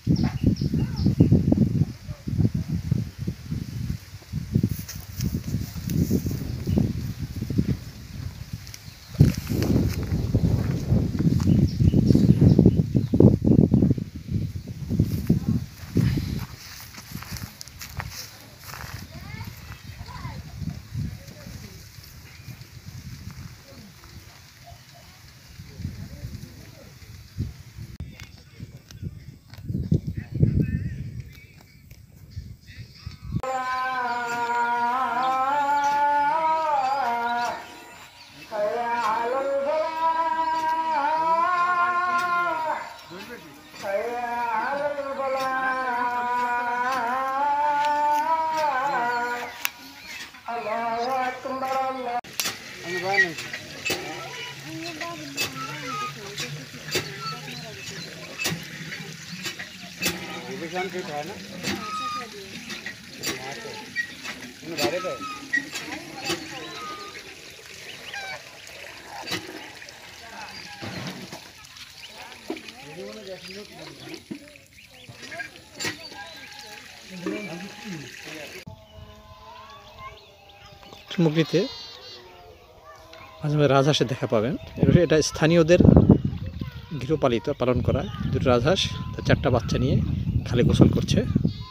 চুমুকড়িতে মাঝে মাঝে রাজহাঁসের দেখা পাবেন। এটা স্থানীয়দের গৃহপালিত পালন করা দুটো রাজহাঁস তার 4টা বাচ্চা নিয়ে খালে গোসল করছে।